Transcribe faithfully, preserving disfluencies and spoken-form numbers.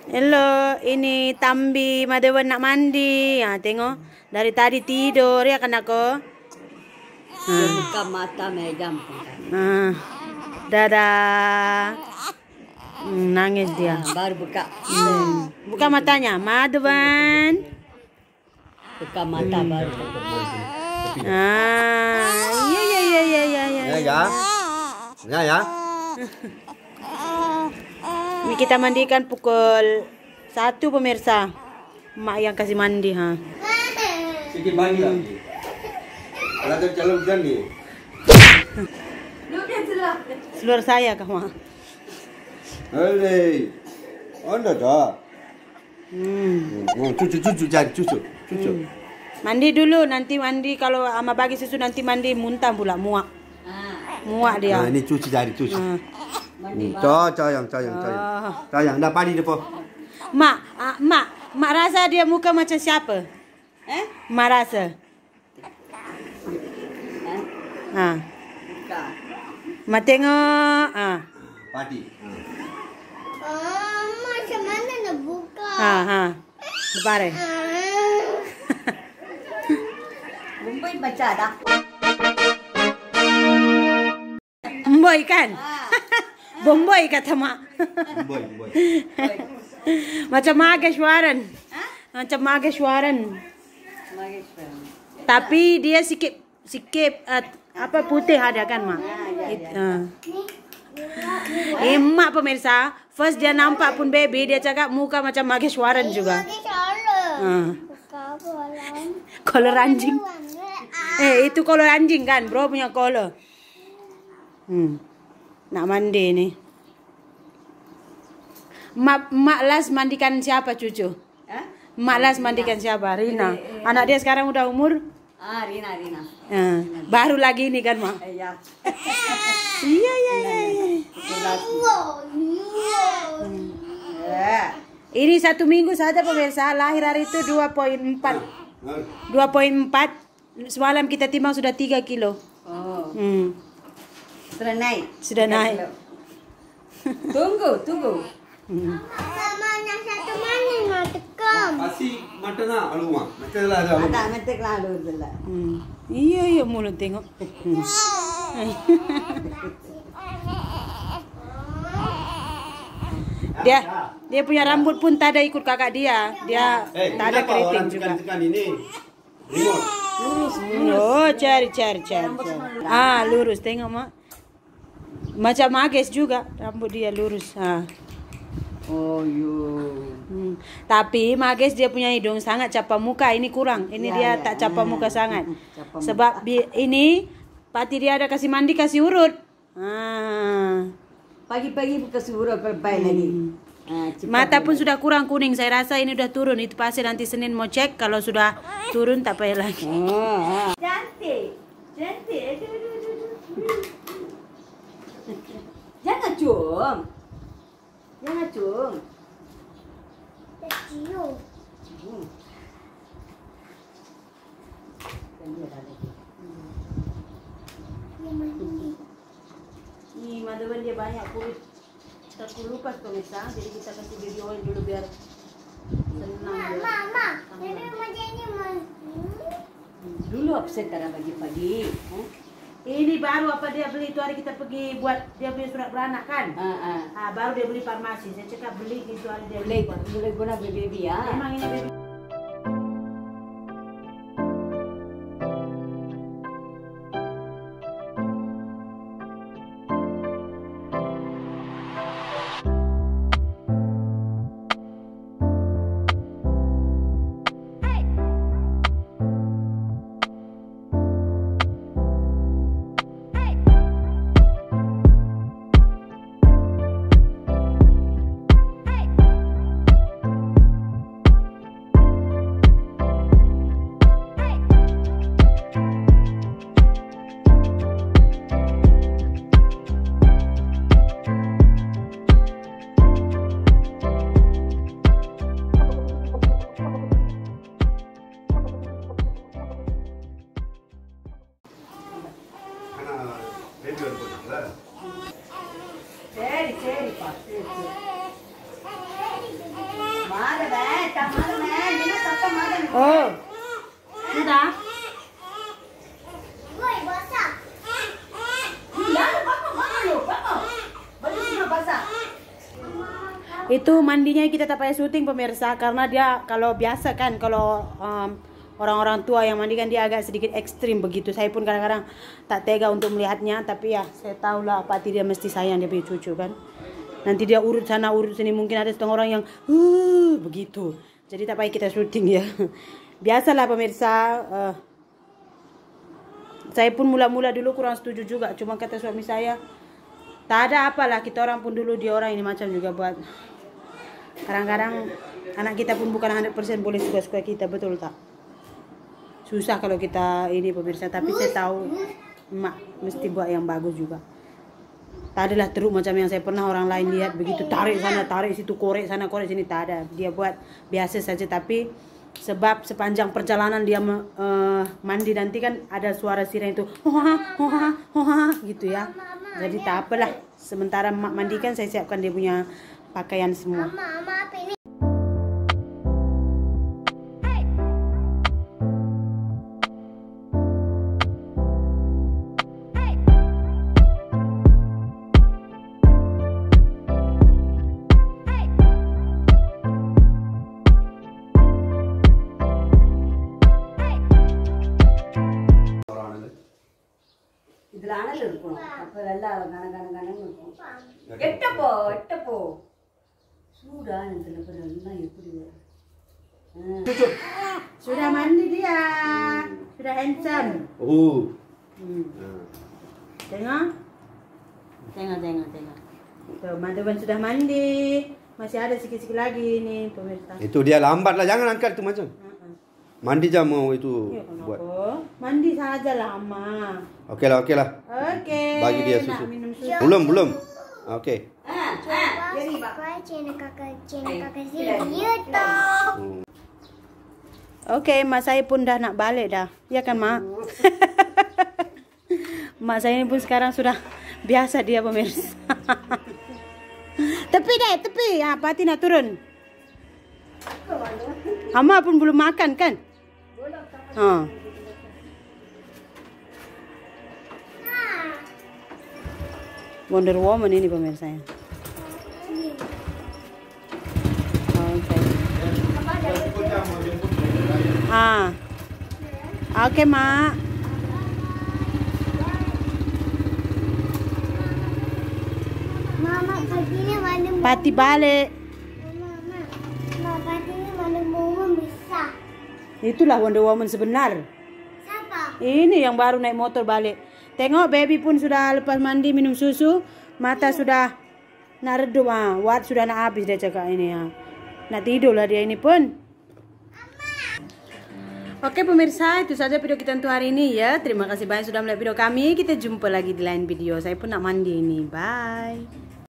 Hello, ini Tambi Madewan nak mandi. Ha, tengok. Dari tadi tidur ya kan aku. Ha. Buka mata megam. Ha. Dadah. Hmm, nangis dia. Ha, baru buka. Hmm. Buka matanya, Madewan. Buka mata hmm. baru. Ah, ya ya ya ya ya ya. Ya ya. Ya ya. Ini kita mandikan pukul satu pemirsa. Mak yang kasih mandi ha. Sikit mandi lagi. Kalau tu calon hujan ni. Seluar saya kah mak? Hei. Anda dah. Hmm. Oh, cucu cucu jangan cucu cucu. Hmm. Mandi dulu, nanti mandi kalau ama bagi susu nanti mandi muntah pula muak. Muak dia. Nah, ini cuci jari cuci. Ha. Hmm. Cah, sayang, sayang, sayang. Sayang, dah padi depo. Mak, ah, mak, mak rasa dia muka macam siapa? Eh? Mak rasa. Eh? Ha. Buka. Mak tengok. Ha. Padi. Oh, macam mana nak buka? Ha, ha. Depan dia. Bumbai baca dah. Boy kan? Bomboy kata mak. Boy, boy. Macam Mageshwaran. Macam Mageshwaran. Mageshwaran. Tapi dia sikit sikit uh, apa putih ada kan mak? It, uh. Eh mak pemirsa, first dia nampak pun baby dia cakap muka macam Mageshwaran juga. Uh. Kolor anjing. Eh itu kolor anjing kan, bro punya kolor. Hmm. Nak mandi ni. Mak, mak las mandikan siapa cucu? Eh? Mak las mandikan siapa? Rina. Anak dia sekarang udah umur? Ah, Rina, Rina. Uh, baru lagi ni kan mak? Eh, ya. Iya iya iya. Eh. Ini satu minggu saja pemirsa. Lahir hari itu dua koma empat. dua koma empat. Semalam kita timbang sudah tiga kilo. Oh. Hmm. Sudah naik. Sudah naik. Tunggu, tunggu. Hmm. Mana satu mana nak tekam? Kasih mata nak aluma. Mata lah ada aluma. Ada metek lalu dulu. Hmm. Iya iya mulut tengok. Hmm. Dia dia punya rambut pun tak ada ikut kakak dia. Dia Eh, tak ada kenapa keriting orang juga. tekan-tekan ini? Remote. Lurus. Oh, cari cari cari. cari. Ah, lurus tengok mak. Macam Mages juga rambut dia lurus. Ah. Oh, yo. Hmm. Tapi Mages dia punya hidung sangat capa muka. Ini kurang. Ini Ya, dia ya. tak capa muka sangat. Capa Sebab bi- ini pati dia ada kasih mandi kasih urut. Ah. Pagi-pagi buka suruh perbaik lagi. Ah, cepat Mata pun lagi. sudah kurang kuning. Saya rasa ini sudah turun. Itu pasti nanti Senin mau cek. Kalau sudah turun tak payah lagi. Oh, ah. Cantik. Cantik. Jangan cium. Jangan cium. Cium. Cium. Dan dia dah lagi. Nih, Madewan dia banyak kulit terkelupas pemirsa. Jadi kita kasih baby oil dulu biar senang. dia. Mama, jadi macam ni mas. Dulu upset karena pagi-pagi. Eh? Ini baru apa dia beli itu hari kita pergi buat dia punya surat beranak kan? Ah, ah. Ah, baru dia beli farmasi. Saya cakap beli itu hari dia Boleh, beli. boleh guna baby ya. Memang ini baby. Oh. Sudah. Woi, basah. Itu mandinya kita tak payah syuting pemirsa, karena dia kalau biasa kan kalau um, orang-orang tua yang mandi kan dia agak sedikit ekstrim begitu. Saya pun kadang-kadang tak tega untuk melihatnya, tapi ya saya tahu lah apa dia mesti sayang dia punya cucu kan. Nanti dia urut sana urut sini, mungkin ada setengah orang yang uh, begitu. Jadi tak payah kita syuting ya. Biasalah pemirsa. Uh, saya pun mula-mula dulu kurang setuju juga, cuma kata suami saya, tak ada apalah, kita orang pun dulu dia orang ini macam juga buat. Kadang-kadang anak kita pun bukan seratus persen boleh suka-suka kita, betul tak? Susah kalau kita ini pemirsa, tapi saya tahu emak mesti buat yang bagus juga. Tak adalah teruk macam yang saya pernah orang lain lihat begitu, tarik sana, tarik situ, korek sana, korek sini, tak ada. Dia buat biasa saja, tapi sebab sepanjang perjalanan dia uh, mandi nanti kan ada suara siren itu, hoha, hoha, hoha, gitu ya. Jadi tak apalah, sementara emak mandikan saya siapkan dia punya pakaian semua. Mama, mama apa ini? ഇതിലാണ് എടുക്കണം. അപ്പൊ എല്ലാം കണക്കാണ് കണങ്ങും. എട്ടപ്പോ എട്ടപ്പോ ചൂടാണ് ഇതിലപ്പോൾ എല്ലാം എപ്പടി വരും. Sudah mandi dia, sudah handsome. Oh. Hmm. Tengok, tengok, tengok, tengok. Tuh, Madhavan sudah mandi, masih ada sikit-sikit lagi nih pemirsa. Itu dia lambat lah, jangan angkat tu macam. Uh-uh. Mandi jam mau itu Ya, kenapa? buat. Mandi saja lama. Okey lah, okey lah. Oke. Bagi dia nak susu. minum susu. Belum, belum. Okey. Subscribe channel kakak channel kakak Zee di YouTube. Hmm. Oke, mak saya pun dah nak balik dah. Ya kan, Mak? Mak saya ini pun sekarang sudah biasa dia pemirsa. Tepi deh, tepi. Ah, Pati nak turun. Hama pun belum makan kan? Ha. Wonder Woman ini pemirsa ya. Oke. Ah. Oke, Mak. Mama pagi ni mana mau? Pati balik. Mama, mama pagi ni mana mau bisa? Itulah Wonder Woman sebenar. Siapa? Ini yang baru naik motor balik. Tengok baby pun sudah lepas mandi minum susu, mata sudah nak redup ah. Wat sudah nak habis dia cakap ini ah. Nak tidur lah dia ini pun. Oke pemirsa, itu saja video kita untuk hari ini ya. Terima kasih banyak sudah melihat video kami. Kita jumpa lagi di lain video. Saya pun nak mandi ini. Bye.